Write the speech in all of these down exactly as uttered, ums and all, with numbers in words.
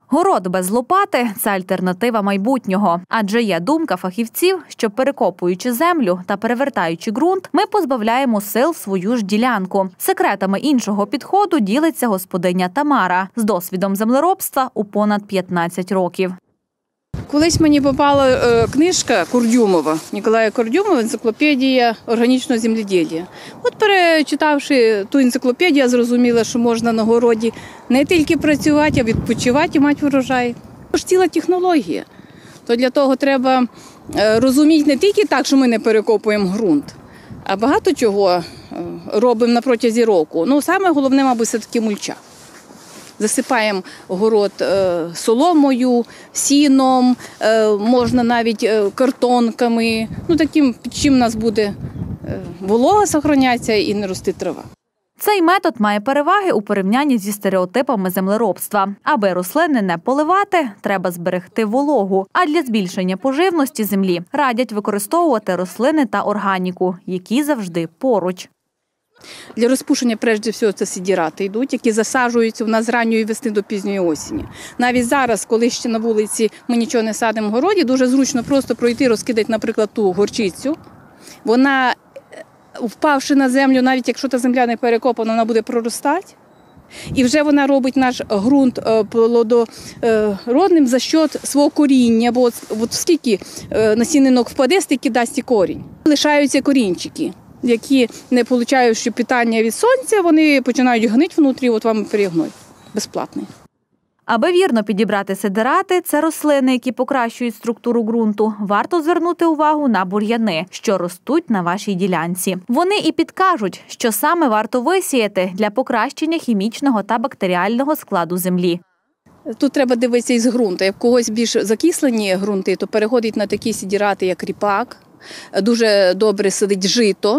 Город без лопати – це альтернатива майбутнього. Адже є думка фахівців, що перекопуючи землю та перевертаючи ґрунт, ми позбавляємо сил свою ж ділянку. Секретами іншого підходу ділиться господиня Тамара з досвідом землеробства у понад п'ятнадцять років. Колись мені попала е, книжка Курдюмова, Ніколая Курдюмова «Енциклопедія органічного земледілля». От перечитавши ту енциклопедію, я зрозуміла, що можна на городі не тільки працювати, а відпочивати і мати врожай. Це ж ціла технологія. То для того треба е, розуміти не тільки так, що ми не перекопуємо ґрунт, а багато чого е, робимо на протязі року. Ну, саме головне, мабуть, все-таки мульча. Засипаємо город соломою, сіном, можна навіть картонками, ну таким, під чим у нас буде волога зберігатися і не рости трава. Цей метод має переваги у порівнянні зі стереотипами землеробства. Аби рослини не поливати, треба зберегти вологу. А для збільшення поживності землі радять використовувати рослини та органіку, які завжди поруч. Для розпушення, прежде всього, це сидірати йдуть, які засаджуються у нас з ранньої весни до пізньої осені. Навіть зараз, коли ще на вулиці ми нічого не садимо в городі, дуже зручно просто пройти, розкидати, наприклад, ту горчицю. Вона, впавши на землю, навіть якщо та земля не перекопана, вона буде проростати. І вже вона робить наш ґрунт плодородним за счет свого коріння, бо от, от скільки насінинок впаде, стільки дасть і корінь. Лишаються корінчики, які, не отримуючи питання від сонця, вони починають гнити внутрі, от вам перегной безплатний. Аби вірно підібрати сидирати – це рослини, які покращують структуру ґрунту, варто звернути увагу на бур'яни, що ростуть на вашій ділянці. Вони і підкажуть, що саме варто висіяти для покращення хімічного та бактеріального складу землі. Тут треба дивитися із ґрунту. Як в когось більш закислені ґрунти, то переходить на такі сидирати, як ріпак. Дуже добре сидить жито.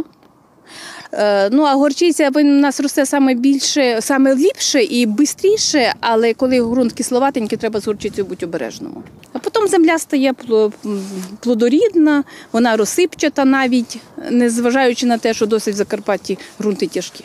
Ну, а горчиця у нас росте саме більше, саме ліпше і швидше, але коли ґрунт кисловатенький, треба з горчицею бути обережному. А потім земля стає плодорідна, вона розсипчата навіть, незважаючи на те, що досить в Закарпатті ґрунти тяжкі.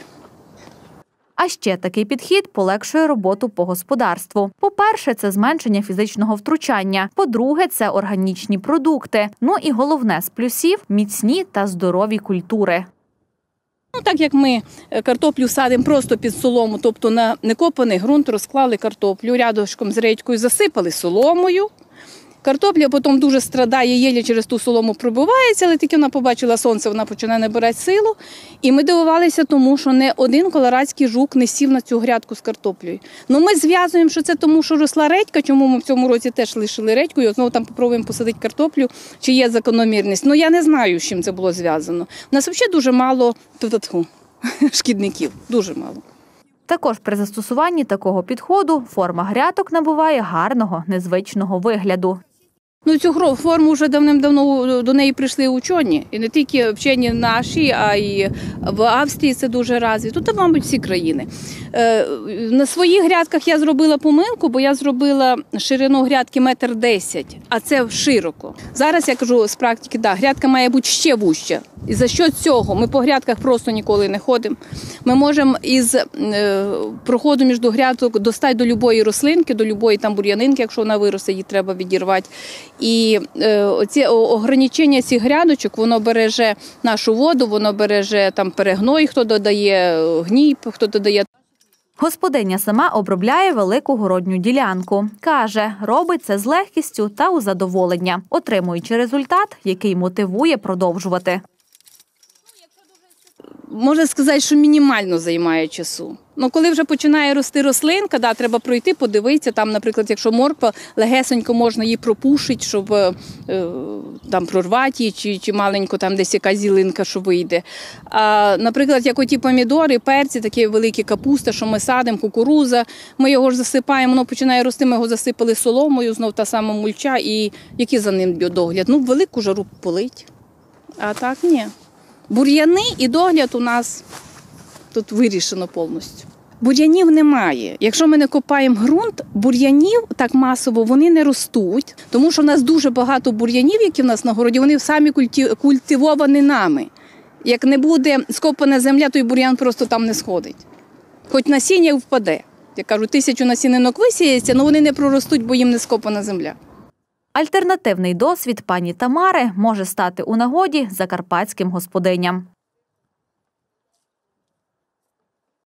А ще такий підхід полегшує роботу по господарству. По-перше, це зменшення фізичного втручання. По-друге, це органічні продукти. Ну і головне з плюсів – міцні та здорові культури. Ну, так як ми картоплю садимо просто під солому, тобто на некопаний ґрунт розклали картоплю, рядочком з редькою засипали соломою. Картопля потім дуже страдає, єлі через ту солому пробивається, але тільки вона побачила сонце, вона починає набирати силу. І ми дивувалися тому, що не один колорадський жук не сів на цю грядку з картоплею. Ну, ми зв'язуємо, що це тому, що росла редька, чому ми в цьому році теж лишили редьку, і знову там спробуємо посадити картоплю, чи є закономірність. Ну, я не знаю, з чим це було зв'язано. У нас взагалі дуже мало шкідників, дуже мало. Також при застосуванні такого підходу форма грядок набуває гарного, незвичного вигляду. Ну, цю форму вже давним-давно до неї прийшли учені. І не тільки вчені наші, а й в Австрії це дуже розвито. Тут, мабуть, всі країни. На своїх грядках я зробила помилку, бо я зробила ширину грядки метр десять, а це широко. Зараз, я кажу з практики, да, грядка має бути ще вужча. І за що цього? Ми по грядках просто ніколи не ходимо. Ми можемо із проходу між грядок достати до будь-якої рослинки, до будь-якої там бур'янинки, якщо вона виросте, її треба відірвати. І оці ограничення цих грядочок, воно береже нашу воду, воно береже там перегной, хто додає гній, хто додає. Господиня сама обробляє велику городню ділянку. Каже, робить це з легкістю та у задоволення, отримуючи результат, який мотивує продовжувати. Можна сказати, що мінімально займає часу. Ну, коли вже починає рости рослинка, да, треба пройти, подивитися. Там, наприклад, якщо морква, легесенько можна її пропушити, щоб е, там прорвати її, чи, чи маленько там десь якась зілинка, що вийде. А, наприклад, як оті помідори, перці, такі великі капуста, що ми садимо, кукуруза, ми його ж засипаємо, воно починає рости, ми його засипали соломою, знов та сама мульча, і який за ним догляд? Ну, велику жару полить, а так ні. Бур'яни і догляд у нас тут вирішено повністю. Бур'янів немає. Якщо ми не копаємо ґрунт, бур'янів так масово вони не ростуть, тому що в нас дуже багато бур'янів, які в нас на городі, вони самі культивовані нами. Як не буде скопана земля, то й бур'ян просто там не сходить. Хоч насіння впаде. Я кажу, тисячу насінинок висіється, але вони не проростуть, бо їм не скопана земля. Альтернативний досвід пані Тамари може стати у нагоді закарпатським господиням.